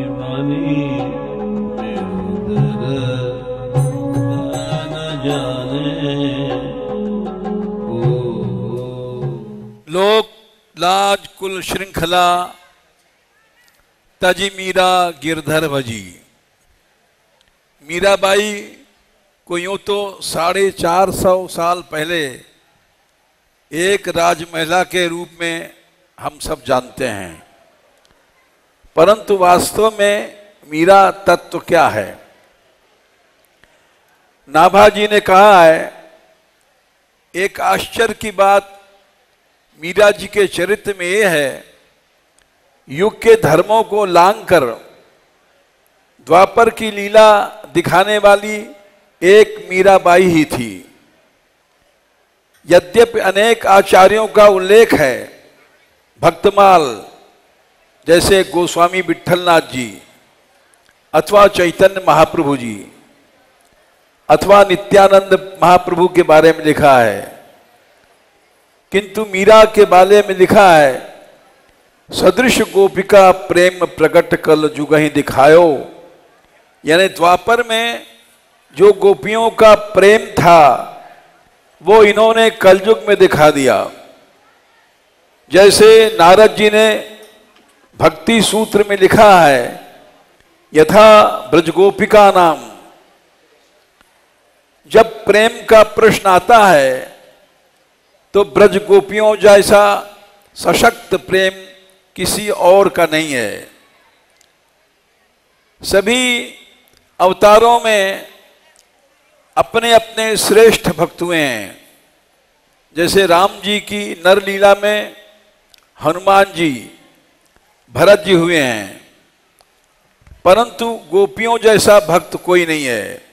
वाणी न जाने लोक लाज कुल श्रृंखला तजी मीरा गिरधर भजी। मीराबाई को यूं तो 450 साल पहले एक राजमहिला के रूप में हम सब जानते हैं, परंतु वास्तव में मीरा तत्व क्या है? नाभाजी ने कहा है, एक आश्चर्य की बात मीरा जी के चरित्र में यह है, युग के धर्मों को लांग कर द्वापर की लीला दिखाने वाली एक मीराबाई ही थी। यद्यपि अनेक आचार्यों का उल्लेख है, भक्तमाल जैसे गोस्वामी विट्ठलनाथ जी अथवा चैतन्य महाप्रभु जी अथवा नित्यानंद महाप्रभु के बारे में लिखा है, किंतु मीरा के बारे में लिखा है, सदृश गोपिका प्रेम प्रकट कल जुगहि दिखायो। यानी द्वापर में जो गोपियों का प्रेम था वो इन्होंने कलयुग में दिखा दिया। जैसे नारद जी ने भक्ति सूत्र में लिखा है, यथा ब्रजगोपिका नाम। जब प्रेम का प्रश्न आता है तो ब्रज गोपियों जैसा सशक्त प्रेम किसी और का नहीं है। सभी अवतारों में अपने अपने श्रेष्ठ भक्त हुए हैं। जैसे राम जी की नर लीला में हनुमान जी, भरत जी हुए हैं, परंतु गोपियों जैसा भक्त कोई नहीं है।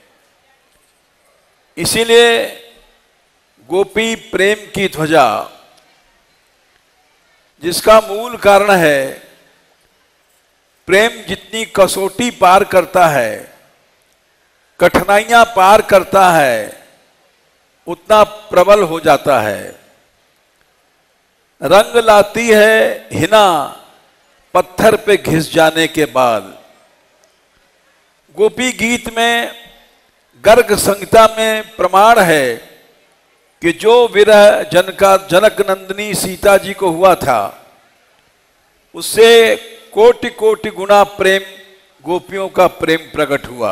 इसीलिए गोपी प्रेम की ध्वजा, जिसका मूल कारण है प्रेम जितनी कसौटी पार करता है, कठिनाइयां पार करता है, उतना प्रबल हो जाता है। रंग लाती है हिना पत्थर पे घिस जाने के बाद। गोपी गीत में गर्ग संहिता में प्रमाण है कि जो विरह जनक नंदिनी सीता जी को हुआ था, उससे कोटि कोटि गुना प्रेम गोपियों का प्रेम प्रकट हुआ।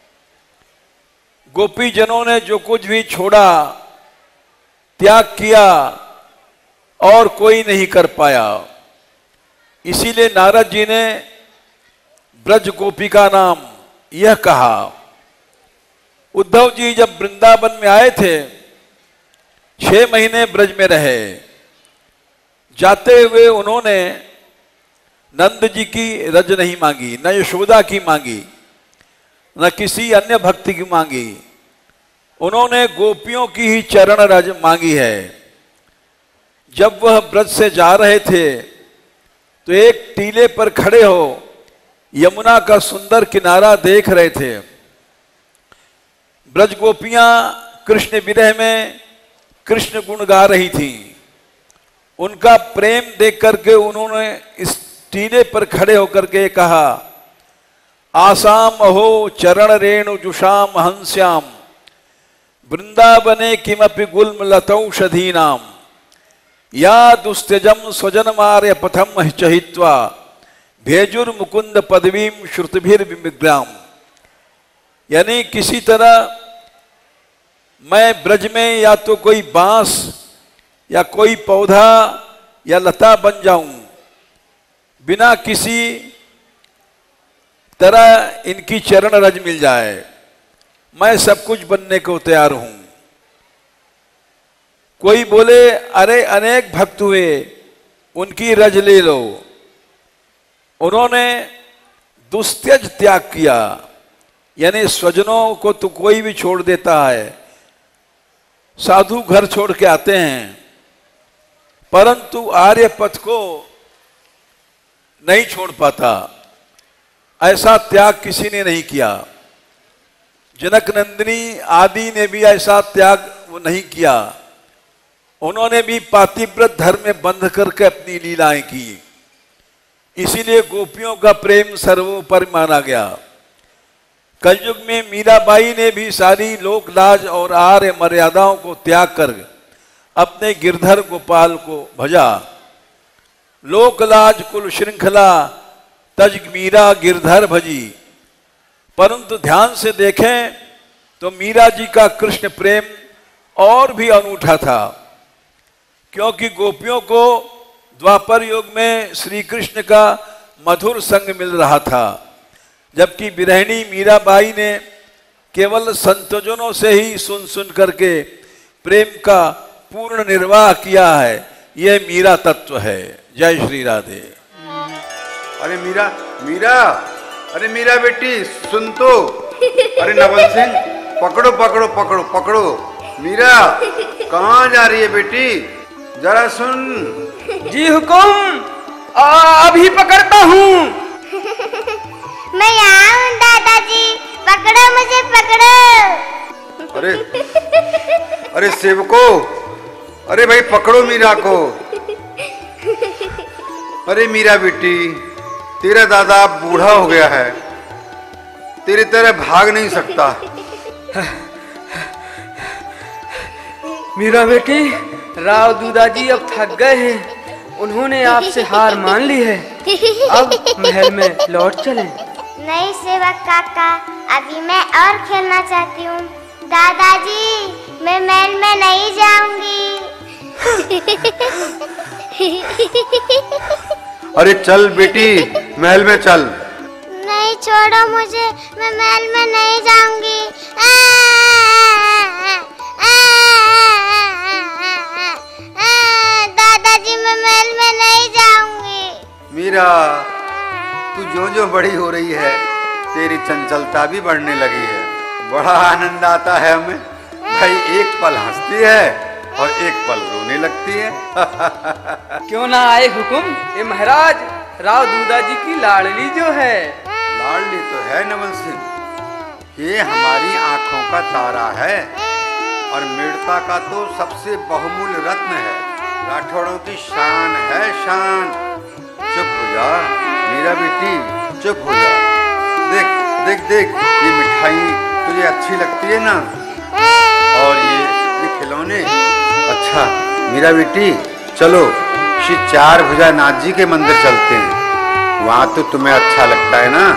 गोपी जनों ने जो कुछ भी छोड़ा, त्याग किया, और कोई नहीं कर पाया। इसीलिए नारद जी ने ब्रज गोपिका नाम यह कहा। उद्धव जी जब वृंदावन में आए थे, 6 महीने ब्रज में रहे। जाते हुए उन्होंने नंद जी की रज नहीं मांगी, न यशोदा की मांगी, न किसी अन्य भक्ति की मांगी। उन्होंने गोपियों की ही चरण रज मांगी है। जब वह ब्रज से जा रहे थे तो एक टीले पर खड़े हो यमुना का सुंदर किनारा देख रहे थे। ब्रज गोपियां कृष्ण विरह में कृष्ण गुण गा रही थी। उनका प्रेम देख करके उन्होंने इस टीले पर खड़े होकर के कहा, आसाम अहो चरण रेणु जुषाम हंस्याम वृंदावने किमपि गुल्म लतौषधी नाम या दुस्त्यजम स्वजन मार्य पथम चहित्वा भेजुर मुकुंद पदवीम श्रुतिभिर विग्राम। यानी किसी तरह मैं ब्रज में या तो कोई बांस या कोई पौधा या लता बन जाऊं, बिना किसी तरह इनकी चरण रज मिल जाए, मैं सब कुछ बनने को तैयार हूं। कोई बोले, अरे अनेक भक्त हुए, उनकी रज ले लो। उन्होंने दुस्त्यज त्याग किया, यानी स्वजनों को तो कोई भी छोड़ देता है, साधु घर छोड़ के आते हैं, परंतु आर्य पथ को नहीं छोड़ पाता। ऐसा त्याग किसी ने नहीं किया। जनक नंदिनी आदि ने भी ऐसा त्याग वो नहीं किया। उन्होंने भी पातिव्रत धर्म में बंध करके अपनी लीलाएं की। इसीलिए गोपियों का प्रेम सर्वोपरि माना गया। कलयुग में मीराबाई ने भी सारी लोक लाज और आर्य मर्यादाओं को त्याग कर अपने गिरधर गोपाल को भजा। लोक लाज कुल श्रृंखला तज मीरा गिरधर भजी। परंतु ध्यान से देखें तो मीरा जी का कृष्ण प्रेम और भी अनूठा था, क्योंकि गोपियों को द्वापर युग में श्री कृष्ण का मधुर संग मिल रहा था, जबकि विरहिणी मीराबाई ने केवल संतजनों से ही सुन सुन करके प्रेम का पूर्ण निर्वाह किया है। यह मीरा तत्व है। जय श्री राधे। अरे मीरा, मीरा, अरे मीरा बेटी सुन तो। अरे नवल सिंह, पकड़ो पकड़ो पकड़ो पकड़ो। मीरा कहाँ जा रही है बेटी, जरा सुन। जी हुकुम, अभी पकड़ता हूँ। मैं यहाँ हूँ दादाजी, पकड़ो मुझे पकड़ो। अरे सेवको, अरे भाई पकड़ो मीरा को। अरे मीरा बेटी, तेरा दादा बूढ़ा हो गया है, तेरी तरह भाग नहीं सकता। मीरा बेटी, राव दूदाजी अब थक गए हैं, उन्होंने आपसे हार मान ली है, अब महल में लौट चलें। नहीं सेवक काका, अभी मैं और खेलना चाहती हूँ। दादाजी, मैं महल में नहीं जाऊंगी। अरे चल बेटी, महल में चल। नहीं, छोड़ो मुझे, मैं महल में नहीं जाऊंगी। दादाजी, मैं महल में नहीं जाऊंगी। मीरा, तू जो जो बड़ी हो रही है, तेरी चंचलता भी बढ़ने लगी है। बड़ा आनंद आता है हमें। भाई एक पल हंसती है और एक पल रोने लगती है। क्यों ना आए हुकुम। ये महाराज, राव दूदाजी की लाडली जो है। लाडली तो है नवल सिंह, ये हमारी आंखों का तारा है और मेड़ता का तो सबसे बहुमूल्य रत्न है। राठौड़ों की शान है, शान। चुप हो जा मीरा बेटी, चुप हो जा। देख देख देख, ये मिठाई तुझे अच्छी लगती है ना, और ये खिलौने। अच्छा मीरा बेटी, चलो श्री चार भुजा नाथ जी के मंदिर चलते हैं, वहाँ तो तुम्हें अच्छा लगता है ना।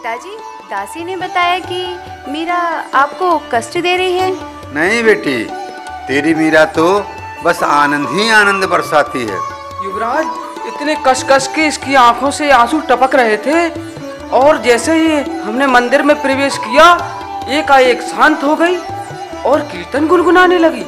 पिताजी, दासी ने बताया कि मीरा आपको कष्ट दे रही है। नहीं बेटी, तेरी मीरा तो बस आनंद ही आनंद बरसाती है। युवराज, इतने कस के इसकी आंखों से आंसू टपक रहे थे और जैसे ही हमने मंदिर में प्रवेश किया एकाएक शांत हो गई और कीर्तन गुनगुनाने लगी।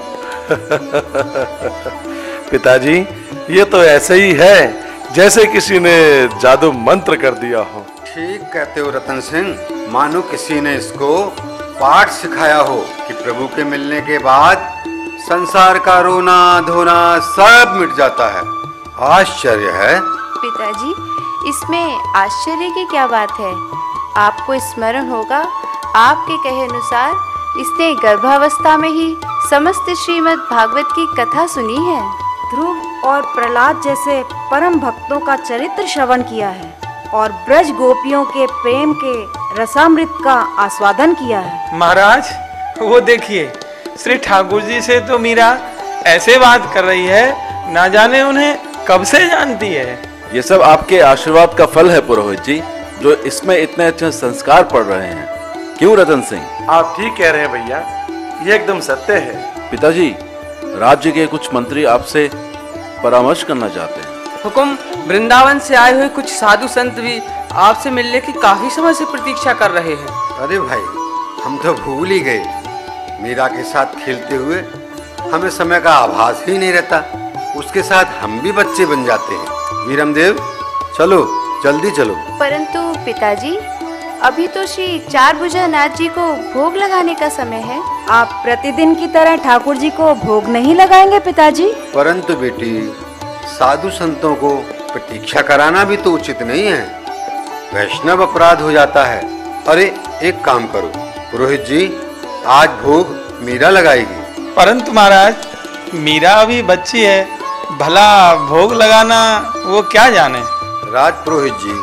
पिताजी, ये तो ऐसे ही है जैसे किसी ने जादू मंत्र कर दिया हो। ठीक कहते हो रतन सिंह, मानो किसी ने इसको पाठ सिखाया हो कि प्रभु के मिलने के बाद संसार का रोना धोना सब मिट जाता है। आश्चर्य है। पिताजी, इसमें आश्चर्य की क्या बात है? आपको स्मरण होगा, आपके कहे अनुसार इसने गर्भावस्था में ही समस्त श्रीमद् भागवत की कथा सुनी है। ध्रुव और प्रहलाद जैसे परम भक्तों का चरित्र श्रवण किया है और ब्रज गोपियों के प्रेम के रसामृत का आस्वादन किया है। महाराज, वो देखिए, श्री ठाकुर जी से तो मीरा ऐसे बात कर रही है, ना जाने उन्हें कब से जानती है। ये सब आपके आशीर्वाद का फल है पुरोहित जी, जो इसमें इतने अच्छे संस्कार पड़ रहे हैं। क्यों रतन सिंह? आप ठीक कह रहे हैं भैया, ये एकदम सत्य है। पिताजी, राज्य के कुछ मंत्री आपसे परामर्श करना चाहते हैं। हुकुम, वृंदावन से आए हुए कुछ साधु संत भी आपसे मिलने की काफी समय से प्रतीक्षा कर रहे हैं। अरे भाई, हम तो भूल ही गए। मीरा के साथ खेलते हुए हमें समय का आभास ही नहीं रहता। उसके साथ हम भी बच्चे बन जाते हैं। वीरमदेव, चलो जल्दी चलो। परंतु पिताजी, अभी तो श्री चारभुजानाथ जी को भोग लगाने का समय है। आप प्रतिदिन की तरह ठाकुर जी को भोग नहीं लगाएंगे पिताजी? परंतु बेटी, साधु संतों को प्रतीक्षा कराना भी तो उचित नहीं है। वैष्णव अपराध हो जाता है। अरे एक काम करो पुरोहित जी, आज भोग मीरा लगाएगी। परंतु महाराज, मीरा अभी बच्ची है, भला भोग लगाना वो क्या जाने। राज पुरोहित जी,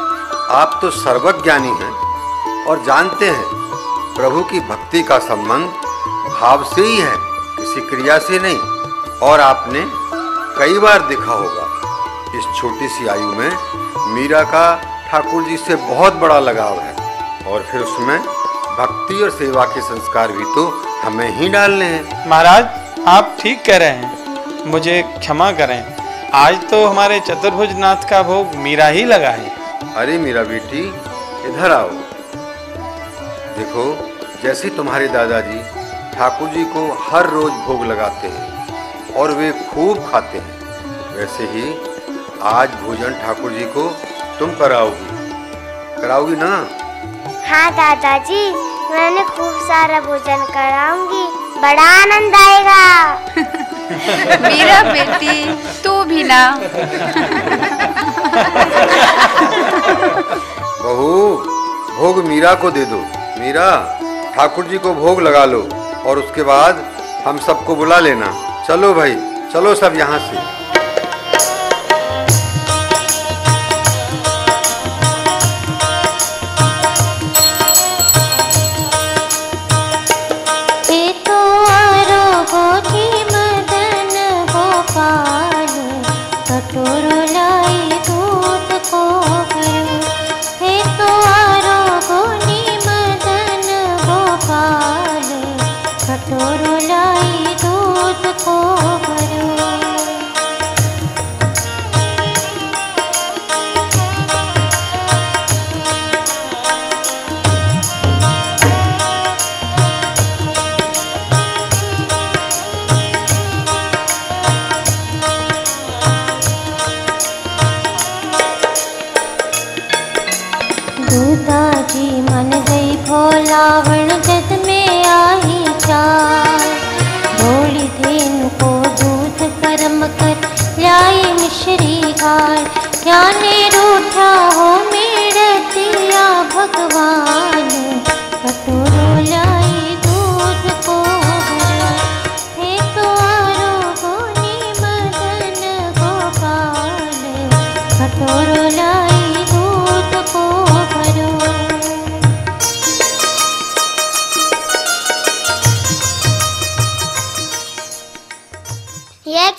आप तो सर्वज्ञानी हैं और जानते हैं प्रभु की भक्ति का संबंध भाव से ही है, किसी क्रिया से नहीं। और आपने कई बार देखा होगा, इस छोटी सी आयु में मीरा का ठाकुर जी से बहुत बड़ा लगाव है और फिर उसमें भक्ति और सेवा के संस्कार भी तो हमें ही डालने हैं। महाराज, आप ठीक कह रहे हैं, मुझे क्षमा करें। आज तो हमारे चतुर्भुज नाथ का भोग मीरा ही लगा है। अरे मीरा बेटी, इधर आओ। देखो, जैसे तुम्हारे दादाजी ठाकुर जी को हर रोज भोग लगाते हैं और वे खूब खाते हैं, वैसे ही आज भोजन ठाकुर जी को तुम कराओगी ना? हाँ दादाजी, मैं उन्हें खूब सारा भोजन कराऊंगी, बड़ा आनंद आएगा। मेरा बेटी, तू भी ना। बहू, भोग मीरा को दे दो। मीरा, ठाकुर जी को भोग लगा लो और उसके बाद हम सबको बुला लेना। चलो भाई, चलो सब यहाँ से।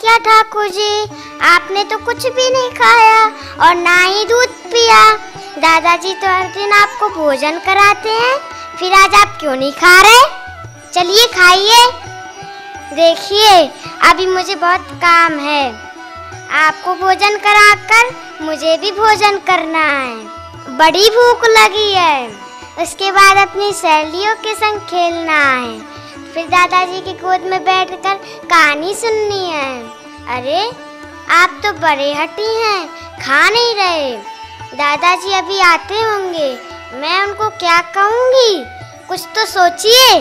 ठाकुर जी, आपने तो कुछ भी नहीं खाया और ना ही दूध पिया। दादाजी तो हर दिन आपको भोजन कराते हैं, फिर आज आप क्यों नहीं खा रहे? चलिए खाइए। देखिए अभी मुझे बहुत काम है, आपको भोजन कराकर मुझे भी भोजन करना है। बड़ी भूख लगी है, उसके बाद अपनी सहेलियों के संग खेलना है, फिर दादाजी की गोद में बैठकर कहानी सुननी है। अरे आप तो बड़े हठी हैं, खा नहीं रहे। दादाजी अभी आते होंगे, मैं उनको क्या कहूँगी? कुछ तो सोचिए।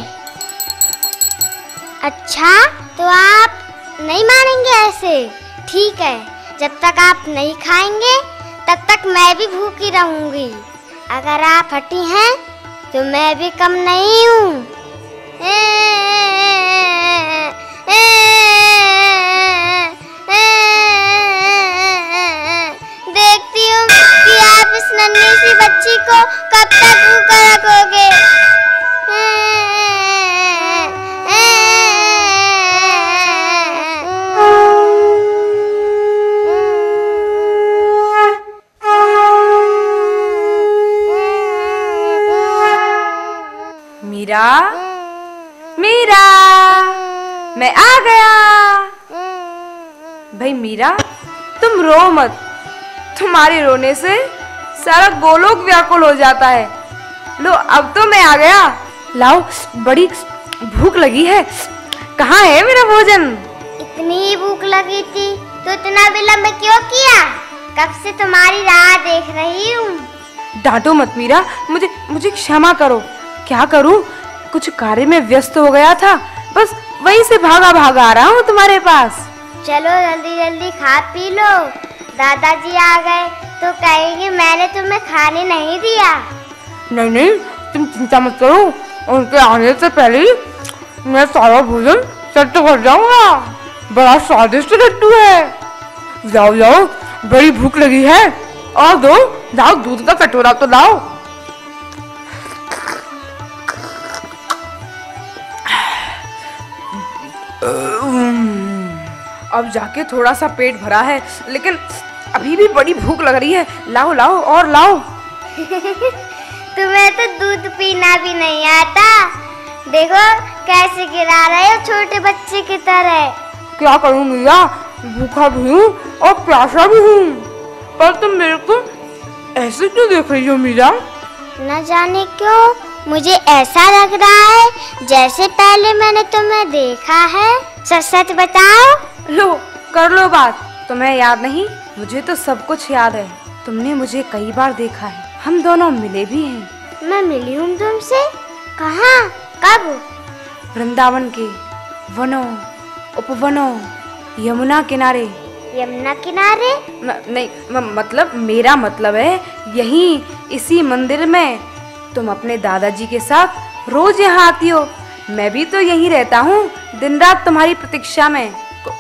अच्छा तो आप नहीं मानेंगे ऐसे? ठीक है, जब तक आप नहीं खाएंगे तब तक मैं भी भूखी रहूंगी। अगर आप हटी हैं तो मैं भी कम नहीं हूँ। देखती हूँ कि आप इस नन्ही सी बच्ची को कब तक भूखा रखोगे। मीरा, मीरा, मैं आ गया। भाई मीरा, तुम रो मत, तुम्हारे रोने से सारा गोलोक व्याकुल हो जाता है। लो अब तो मैं आ गया। लाओ, बड़ी भूख लगी है, कहाँ है मेरा भोजन? इतनी ही भूख लगी थी तो इतना विलंब क्यों किया? कब से तुम्हारी राह देख रही हूँ। डांटो मत मीरा, मुझे क्षमा करो। क्या करूं, कुछ कार्य में व्यस्त हो गया था, बस वहीं से भागा भागा आ रहा हूँ तुम्हारे पास। चलो जल्दी जल्दी खा पी लो, दादाजी आ गए तो कहेंगे मैंने तुम्हें खाने नहीं दिया। नहीं नहीं, तुम चिंता मत करो, उनके आने से पहले ही मैं सारा भोजन सेट कर जाऊंगा। बड़ा स्वादिष्ट लड्डू है। जाओ जाओ, बड़ी भूख लगी है, और दो लाओ, दूध का कटोरा तो लाओ। अब जाके थोड़ा सा पेट भरा है, लेकिन अभी भी बड़ी भूख लग रही है। लाओ लाओ और लाओ। तुम्हें तो दूध पीना भी नहीं आता, देखो कैसे गिरा रहे हो छोटे बच्चे की तरह। क्या करूं मीरा, भूखा भी हूँ और प्यासा भी हूँ, पर तुम मेरे को ऐसे क्यों देख रही हो मीरा? न जाने क्यों मुझे ऐसा लग रहा है जैसे पहले मैंने तुम्हें देखा है। सच सच बताओ। लो कर लो बात, तुम्हें याद नहीं? मुझे तो सब कुछ याद है, तुमने मुझे कई बार देखा है, हम दोनों मिले भी हैं। मैं मिली हूँ तुमसे? कहाँ, कब? वृंदावन के वनों उपवनों, यमुना किनारे। यमुना किनारे? नहीं मतलब मेरा मतलब है यहीं इसी मंदिर में। तुम अपने दादाजी के साथ रोज यहाँ आती हो, मैं भी तो यहीं रहता हूँ दिन रात तुम्हारी प्रतीक्षा में।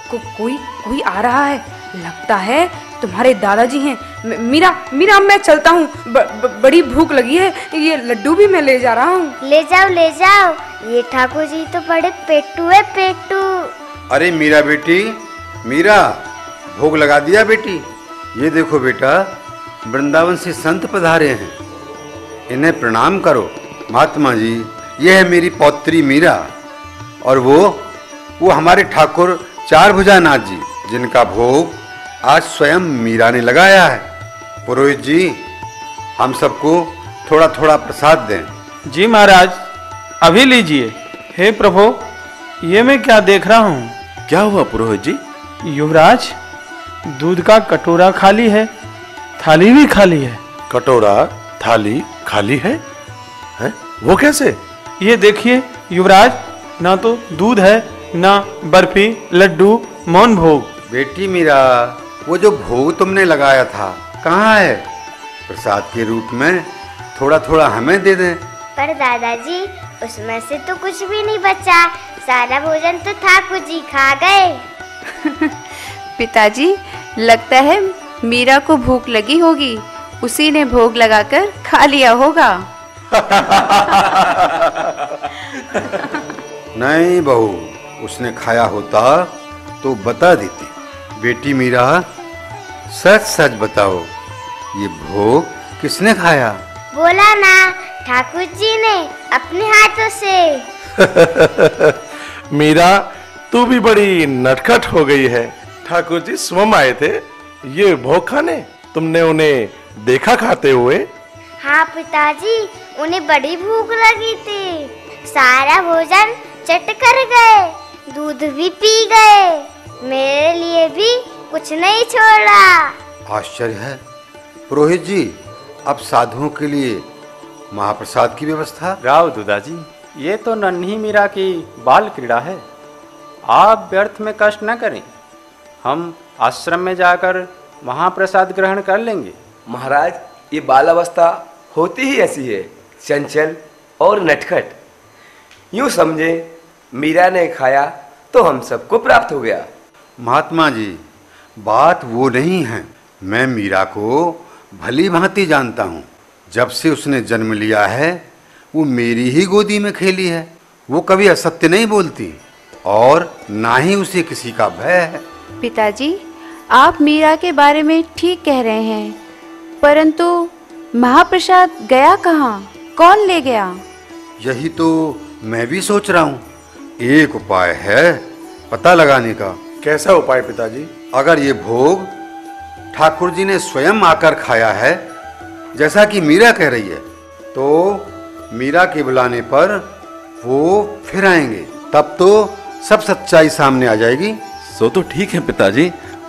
कोई आ रहा है, लगता है तुम्हारे दादाजी हैं। मीरा मैं चलता हूँ, बड़ी भूख लगी है, ये लड्डू भी मैं ले जा रहा हूँ। ले जाओ, ये ठाकुर जी तो बड़े पेटू है, पेटू। अरे मीरा बेटी, मीरा भोग लगा दिया बेटी? ये देखो बेटा, वृंदावन से संत पधारे हैं, इन्हें प्रणाम करो। महात्मा जी, ये है मेरी पौत्री मीरा, और वो हमारे ठाकुर चारभुजानाथ जी, जिनका भोग आज स्वयं मीरा ने लगाया है। पुरोहित जी, हम सबको थोड़ा थोड़ा प्रसाद दें। जी महाराज, अभी लीजिए। हे प्रभु, ये मैं क्या देख रहा हूँ? क्या हुआ पुरोहित जी? युवराज, दूध का कटोरा खाली है, थाली भी खाली है। कटोरा थाली खाली है? वो कैसे? ये देखिए युवराज, ना तो दूध है, ना बर्फी, लड्डू, मौन भोग। बेटी मीरा, वो जो भोग तुमने लगाया था कहाँ है? प्रसाद के रूप में थोड़ा थोड़ा हमें दे दें। पर दादाजी, उसमें से तो कुछ भी नहीं बचा, सारा भोजन तो ठाकुर जी खा गए। पिताजी, लगता है मीरा को भूख लगी होगी, उसी ने भोग लगाकर खा लिया होगा। नहीं बहू, उसने खाया होता तो बता देती। बेटी मीरा, सच सच बताओ, ये भोग किसने खाया? बोला ना, ठाकुर जी ने अपने हाथों से। मीरा, तू भी बड़ी नटखट हो गई है। ठाकुर जी स्वयं आए थे ये भोग खाने, तुमने उन्हें देखा खाते हुए? हाँ पिताजी, उन्हें बड़ी भूख लगी थी, सारा भोजन चट कर गए, दूध भी पी गए, मेरे लिए भी कुछ नहीं छोड़ा। आश्चर्य है। पुरोहित जी, अब साधुओं के लिए महाप्रसाद की व्यवस्था। राव दुदाजी, ये तो नन्ही मीरा की बाल क्रीड़ा है, आप व्यर्थ में कष्ट न करें, हम आश्रम में जाकर महाप्रसाद ग्रहण कर लेंगे। महाराज, ये बाल अवस्था होती ही ऐसी है, चंचल और नटखट। यूं समझे मीरा ने खाया तो हम सबको प्राप्त हो गया। महात्मा जी, बात वो नहीं है। मैं मीरा को भली भांति जानता हूँ। जब से उसने जन्म लिया है वो मेरी ही गोदी में खेली है। वो कभी असत्य नहीं बोलती और ना ही उसे किसी का भय है। पिताजी, आप मीरा के बारे में ठीक कह रहे हैं, परंतु महाप्रसाद गया कहाँ, कौन ले गया? यही तो मैं भी सोच रहा हूँ। एक उपाय है पता लगाने का। कैसा उपाय पिताजी? अगर ये भोग ठाकुर जी ने स्वयं आकर खाया है, जैसा कि मीरा कह रही है, तो मीरा के बुलाने पर वो फिर आएंगे, तब तो सब सच्चाई सामने आ जाएगी। सो तो ठीक है पिताजी,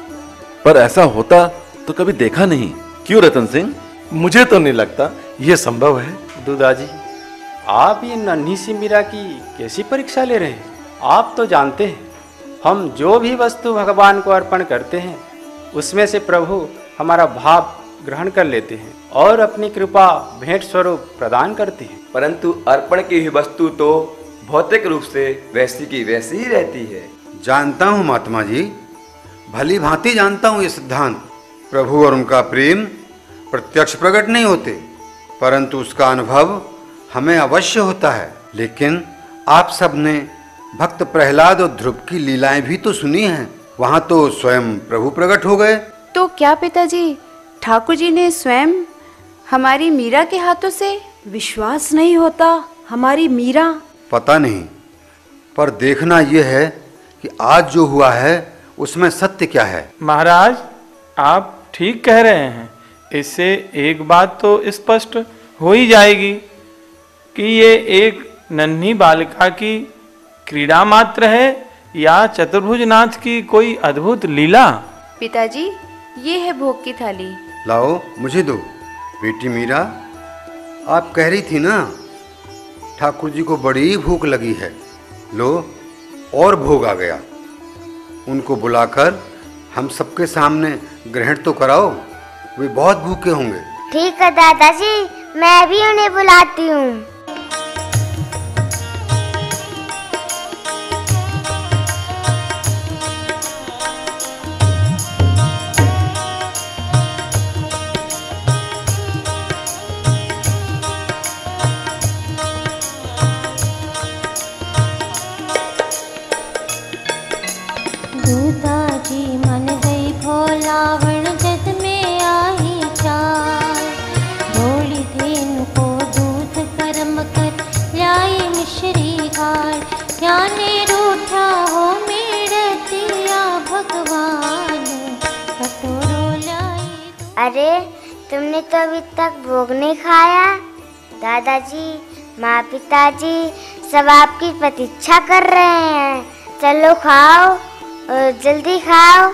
पर ऐसा होता तो कभी देखा नहीं, क्यों रतन सिंह? मुझे तो नहीं लगता ये संभव है। दुदाजी, आप ये नन्ही सी मीरा की कैसी परीक्षा ले रहे हैं? आप तो जानते हैं, हम जो भी वस्तु भगवान को अर्पण करते हैं उसमें से प्रभु हमारा भाव ग्रहण कर लेते हैं और अपनी कृपा भेंट स्वरूप प्रदान करते हैं। परंतु अर्पण की हुई वस्तु तो भौतिक रूप से वैसी की वैसी ही रहती है। जानता हूँ महात्मा जी, भली भांति जानता हूँ ये सिद्धांत। प्रभु और उनका प्रेम प्रत्यक्ष प्रकट नहीं होते, परंतु उसका अनुभव हमें अवश्य होता है। लेकिन आप सब ने भक्त प्रहलाद और ध्रुव की लीलाएं भी तो सुनी हैं। वहाँ तो स्वयं प्रभु प्रकट हो गए। तो क्या पिताजी, ठाकुर जी ने स्वयं हमारी मीरा के हाथों से? विश्वास नहीं होता, हमारी मीरा। पता नहीं, पर देखना यह है कि आज जो हुआ है उसमें सत्य क्या है। महाराज, आप ठीक कह रहे हैं। इससे एक बात तो स्पष्ट हो ही जाएगी कि ये एक नन्ही बालिका की क्रीड़ा मात्र है या चतुर्भुजनाथ की कोई अद्भुत लीला। पिताजी, ये है भोग की थाली। लाओ, मुझे दो। बेटी मीरा, आप कह रही थी ना ठाकुर जी को बड़ी भूख लगी है। लो, और भोग आ गया। उनको बुलाकर हम सबके सामने ग्रहण तो कराओ, वे बहुत भूखे होंगे। ठीक है दादाजी, मैं भी उन्हें बुलाती हूँ। अरे, तुमने तो अभी तक भोग नहीं खाया। दादाजी, माँ, पिताजी सब आपकी प्रतीक्षा कर रहे हैं। चलो खाओ, और जल्दी खाओ।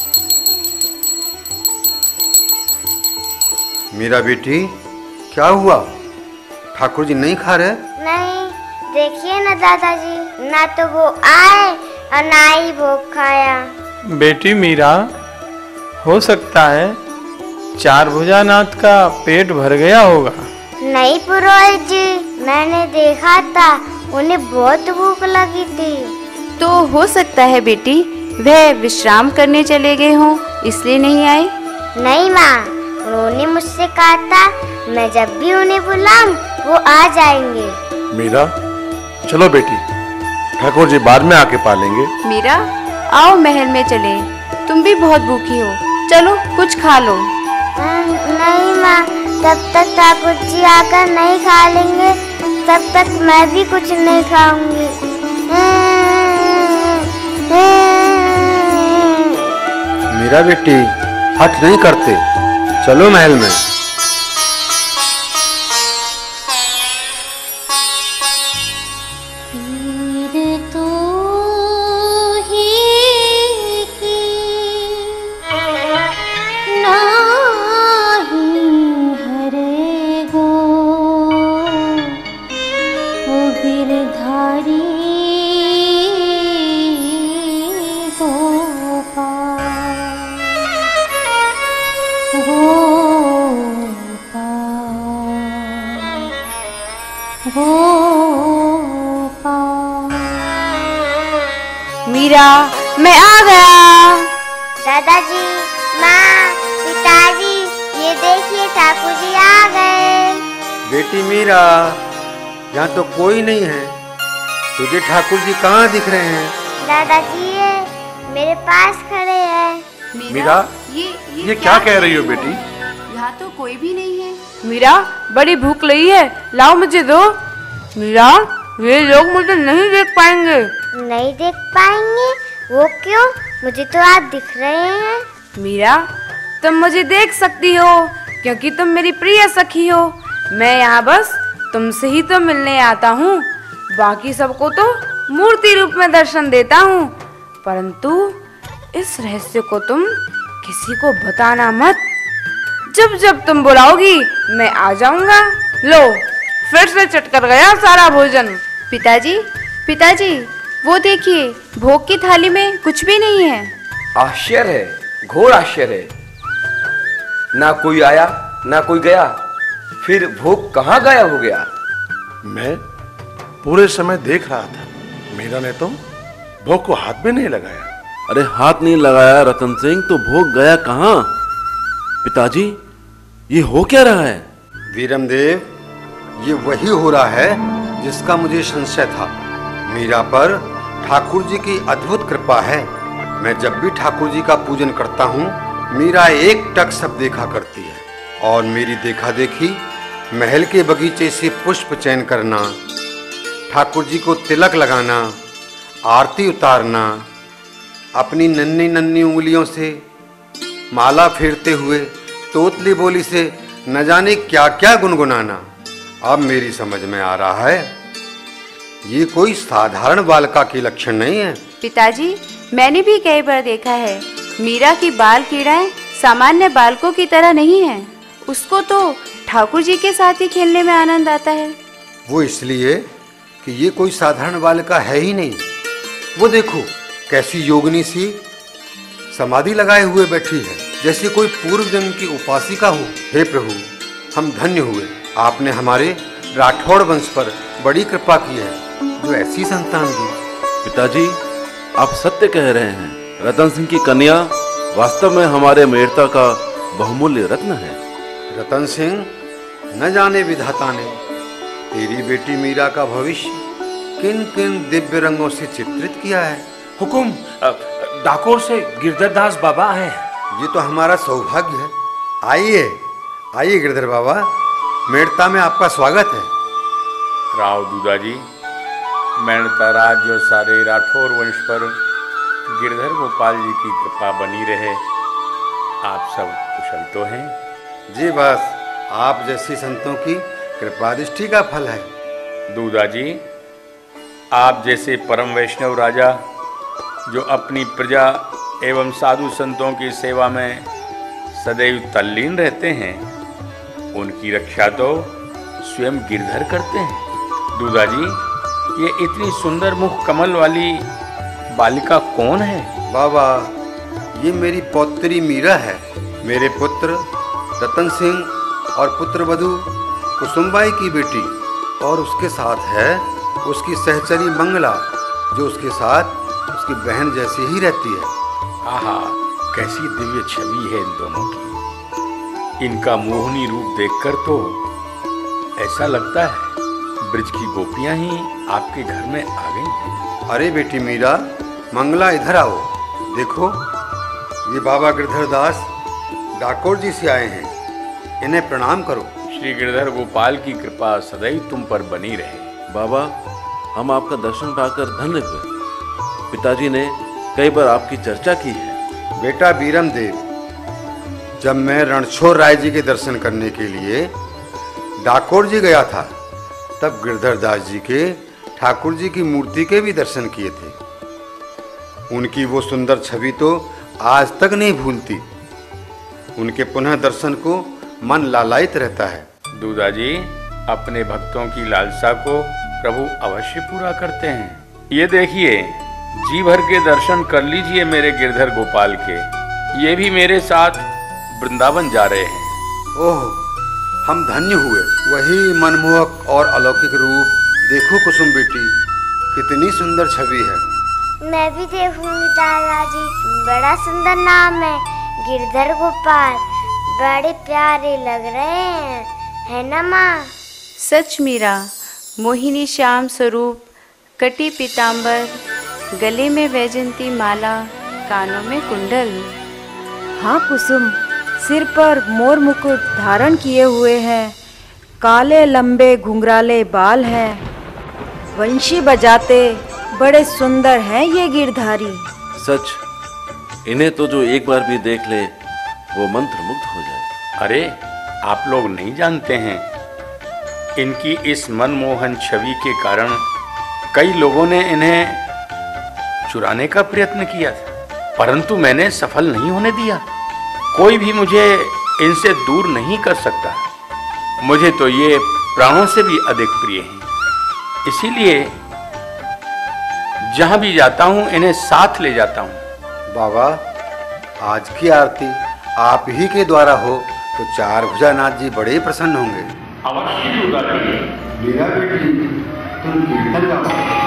मीरा बेटी, क्या हुआ? ठाकुर जी नहीं खा रहे? नहीं, देखिए ना दादाजी, ना तो वो आए और ना ही भोग खाया। बेटी मीरा, हो सकता है चारभुजानाथ का पेट भर गया होगा। नहीं पुरोहित जी, मैंने देखा था, उन्हें बहुत भूख लगी थी। तो हो सकता है बेटी, वह विश्राम करने चले गए हों, इसलिए नहीं आए। नहीं माँ, उन्होंने मुझसे कहा था मैं जब भी उन्हें बुलाऊं वो आ जाएंगे। मीरा, चलो बेटी, ठाकुर जी बाद में आके पालेंगे। मीरा, आओ महल में चले, तुम भी बहुत भूखी हो, चलो कुछ खा लो। नहीं माँ, जब तक ठाकुर जी आकर नहीं खा लेंगे तब तक मैं भी कुछ नहीं खाऊंगी। मीरा बेटी, हट नहीं करते, चलो महल में। मीरा, मैं आ गया। दादाजी, माँ, पिताजी, ये देखिए ठाकुर जी आ गए। बेटी मीरा, यहाँ तो कोई नहीं है, तुझे ठाकुर जी कहाँ दिख रहे हैं? दादाजी ये मेरे पास खड़े हैं। मीरा, ये क्या कह रही हो बेटी? यहाँ तो कोई भी नहीं है। मीरा, बड़ी भूख लगी है, लाओ मुझे दो। मीरा, ये लोग मुझे नहीं देख पाएंगे। नहीं देख पाएंगे? वो क्यों? मुझे तो आप दिख रहे हैं। मीरा, तुम मुझे देख सकती हो क्योंकि तुम मेरी प्रिय सखी हो। मैं यहाँ बस तुमसे ही तो मिलने आता हूँ, बाकी सबको तो मूर्ति रूप में दर्शन देता हूँ, परंतु इस रहस्य को तुम किसी को बताना मत। जब जब तुम बुलाओगी मैं आ जाऊंगा। लो, फिर से चटकर गया सारा भोजन। पिताजी, पिताजी, वो देखिए, भोग की थाली में कुछ भी नहीं है। आश्चर्य है, घोर आश्चर्य है। ना कोई आया ना कोई गया, फिर भोग कहाँ गायब हो गया? मैं पूरे समय देख रहा था, मीरा ने तो भोग को हाथ भी नहीं लगाया। अरे हाथ नहीं लगाया रतन सिंह, तो भोग गया कहाँ? पिताजी, ये हो क्या रहा है? वीरमदेव, ये वही हो रहा है जिसका मुझे संशय था। मीरा पर ठाकुर जी की अद्भुत कृपा है। मैं जब भी ठाकुर जी का पूजन करता हूँ, मीरा एक टक सब देखा करती है, और मेरी देखा देखी महल के बगीचे से पुष्प चयन करना, ठाकुर जी को तिलक लगाना, आरती उतारना, अपनी नन्ही नन्ही उंगलियों से माला फेरते हुए तोतली बोली से न जाने क्या क्या गुनगुनाना, अब मेरी समझ में आ रहा है ये कोई साधारण बालिका की लक्षण नहीं है। पिताजी, मैंने भी कई बार देखा है, मीरा की बाल क्रीड़ाएं सामान्य बालकों की तरह नहीं है। उसको तो ठाकुर जी के साथ ही खेलने में आनंद आता है। वो इसलिए कि ये कोई साधारण बालिका है ही नहीं। वो देखो कैसी योगिनी सी समाधि लगाए हुए बैठी है, जैसे कोई पूर्व जन्म की उपासिका हो। हे प्रभु, हम धन्य हुए, आपने हमारे राठौड़ वंश पर बड़ी कृपा की है जो ऐसी संतान दी। पिताजी, आप सत्य कह रहे हैं। रतन सिंह की कन्या वास्तव में हमारे मेड़ता का बहुमूल्य रत्न है। रतन सिंह, न जाने विधाता ने तेरी बेटी मीरा का भविष्य किन किन दिव्य रंगों से चित्रित किया है। हुकुम, डाकोर से गिरधर दास बाबा हैं। ये तो हमारा सौभाग्य है। आइए आइए गिरधर बाबा, मेड़ता में आपका स्वागत है। राव दूदाजी, मेड़ता राज्य और सारे राठौर वंश पर गिरधर गोपाल जी की कृपा बनी रहे। आप सब कुशल तो हैं? जी, बस आप जैसी संतों की कृपा दृष्टि का फल है। दूदाजी, आप जैसे परम वैष्णव राजा जो अपनी प्रजा एवं साधु संतों की सेवा में सदैव तल्लीन रहते हैं, उनकी रक्षा तो स्वयं गिरधर करते हैं। दूदाजी, ये इतनी सुंदर मुख कमल वाली बालिका कौन है? बाबा, ये मेरी पौत्री मीरा है। मेरे पुत्र रतन सिंह और पुत्र वधू कुसुमबाई की बेटी, और उसके साथ है उसकी सहचरी मंगला, जो उसके साथ उसकी बहन जैसी ही रहती है। आहा, कैसी दिव्य छवि है इन दोनों की। इनका मोहनी रूप देखकर तो ऐसा लगता है ब्रज की गोपियां ही आपके घर में आ गई हैं। अरे बेटी मीरा, मंगला इधर आओ। देखो, ये बाबा गिरधर दास डाकोर जी से आए हैं, इन्हें प्रणाम करो। श्री गिरधर गोपाल की कृपा सदैव तुम पर बनी रहे। बाबा, हम आपका दर्शन पाकर धन्य हुए। पिताजी ने कई बार आपकी चर्चा की है। बेटा बीरम देव, जब मैं रणछोड़ राय जी के दर्शन करने के लिए डाकोर जी गया था, तब गिरधर दास जी के ठाकुर जी की मूर्ति के भी दर्शन किए थे। उनकी वो सुंदर छवि तो आज तक नहीं भूलती। उनके पुनः दर्शन को मन लालायित रहता है। दूधा जी, अपने भक्तों की लालसा को प्रभु अवश्य पूरा करते हैं। ये देखिए, जी भर के दर्शन कर लीजिए मेरे गिरधर गोपाल के। ये भी मेरे साथ वृंदावन जा रहे हैं। ओह, हम धन्य हुए। वही मनमोहक और अलौकिक रूप देखो कुसुम बेटी, कितनी सुंदर छवि है। मैं भी देखूंगी दादाजी, बड़ा सुंदर नाम है गिरधर गोपाल, बड़े प्यारे लग रहे हैं, है ना माँ? सच मीरा, मोहिनी श्याम स्वरूप, कटी पीतांबर, गले में वैजंती माला, कानों में कुंडल। हाँ कुसुम, सिर पर मोर मुकुट धारण किए हुए हैं, काले लंबे घुंघराले बाल हैं, वंशी बजाते बड़े सुंदर हैं ये गिरधारी। सच, इन्हें तो जो एक बार भी देख ले वो मंत्र मुग्ध हो जाए। अरे, आप लोग नहीं जानते हैं, इनकी इस मनमोहन छवि के कारण कई लोगों ने इन्हें चुराने का प्रयत्न किया था, परंतु मैंने सफल नहीं होने दिया। कोई भी मुझे इनसे दूर नहीं कर सकता। मुझे तो ये प्राणों से भी अधिक प्रिय हैं। इसीलिए जहां भी जाता हूं इन्हें साथ ले जाता हूं। बाबा, आज की आरती आप ही के द्वारा हो तो चार भुजानाथ जी बड़े प्रसन्न होंगे। अवश्य होगा। मेरा बेटी, तुम कीर्तन गाओ।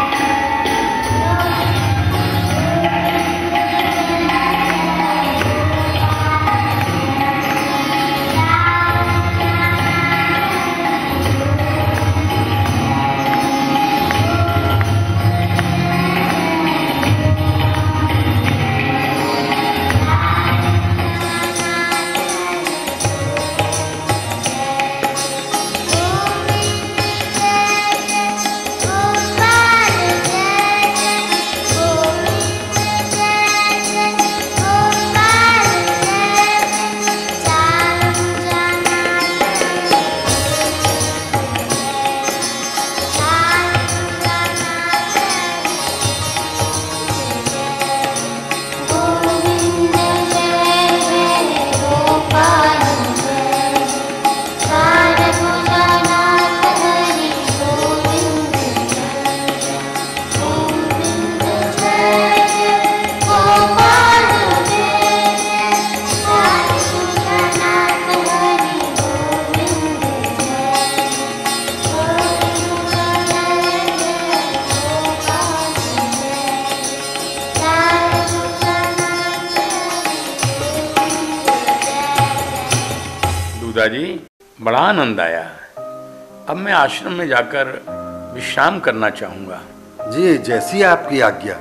जी, बड़ा आनंद आया। अब मैं आश्रम में जाकर विश्राम करना चाहूंगा। जी, जैसी आपकी आज्ञा।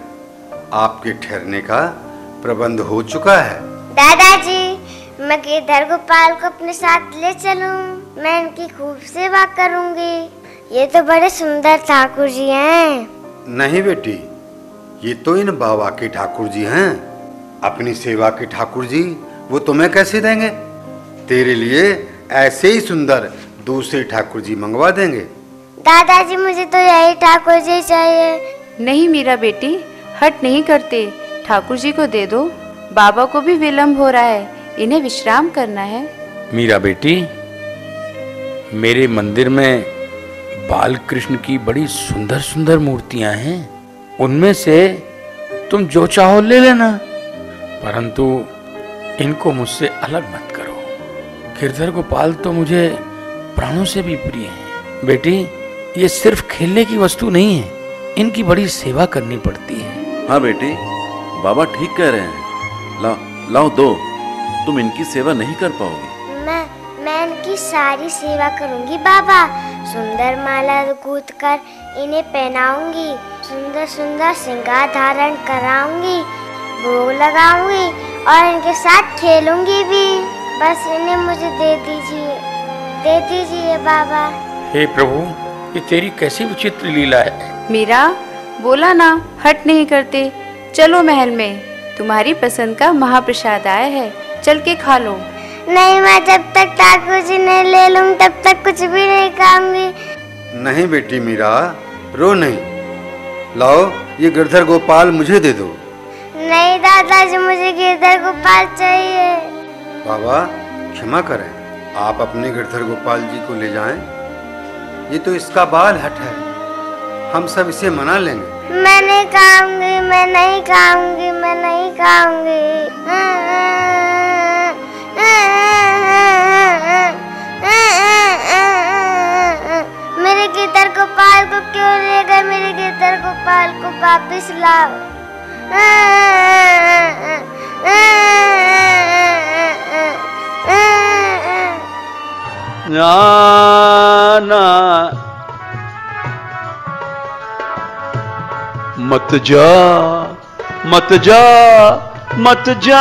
आपके ठहरने का प्रबंध हो चुका है। दादाजी, मैं गिरधर गोपाल को अपने साथ ले चलूं? मैं इनकी खूब सेवा करूंगी। ये तो बड़े सुंदर ठाकुर जी हैं। नहीं बेटी, ये तो इन बाबा के ठाकुर जी हैं। अपनी सेवा के ठाकुर जी वो तुम्हें कैसे देंगे? तेरे लिए ऐसे ही सुंदर दूसरे ठाकुर जी मंगवा देंगे। दादाजी, मुझे तो यही ठाकुर जी चाहिए। नहीं मीरा बेटी, हट नहीं करते, ठाकुर जी को दे दो। बाबा को भी विलंब हो रहा है, इन्हें विश्राम करना है। मीरा बेटी, मेरे मंदिर में बाल कृष्ण की बड़ी सुंदर सुंदर मूर्तियां हैं। उनमें से तुम जो चाहो ले लेना, परंतु इनको मुझसे अलग मत करो। गिरधर गोपाल तो मुझे प्राणों से भी प्रिय हैं। बेटी, ये सिर्फ खेलने की वस्तु नहीं है, इनकी बड़ी सेवा करनी पड़ती है। हाँ बेटी, बाबा ठीक कह रहे हैं। लाओ दो, तुम इनकी सेवा नहीं कर पाओगी। मैं इनकी सारी सेवा करूंगी बाबा। सुंदर माला गूंथ कर इन्हें पहनाऊंगी, सुंदर सुंदर श्रृंगार धारण कराऊंगी, भोग लगाऊंगी और इनके साथ खेलूंगी भी। बस इन्हें मुझे दे दीजिए। दे दीजिए बाबा। हे प्रभु, ये तेरी कैसी विचित्र लीला है। मीरा, बोला ना, हट नहीं करते। चलो महल में, तुम्हारी पसंद का महाप्रसाद आया है, चल के खा लो। नहीं, मैं जब तक ठाकुर जी नहीं ले लूं तब तक कुछ भी नहीं खाऊंगी। नहीं बेटी मीरा, रो नहीं। लाओ, ये गिरधर गोपाल मुझे दे दो। नहीं दादाजी, मुझे गिरधर गोपाल चाहिए। बाबा क्षमा करें, आप अपने गिरधर गोपाल जी को ले जाएं। ये तो इसका बाल हट है, हम सब इसे मना लेंगे। मैं नहीं खाऊंगी, मैं नहीं खाऊंगी, मैं नहीं खाऊंगी। मेरे गिरधर गोपाल को क्यों ले गए? मेरे गिरधर गोपाल को वापिस लाओ। ना मत जा, मत जा, मत जा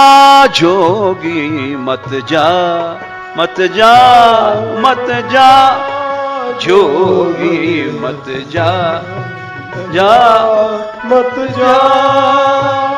जोगी, मत जा, मत जा, मत जा जोगी, मत जा, जा मत जा।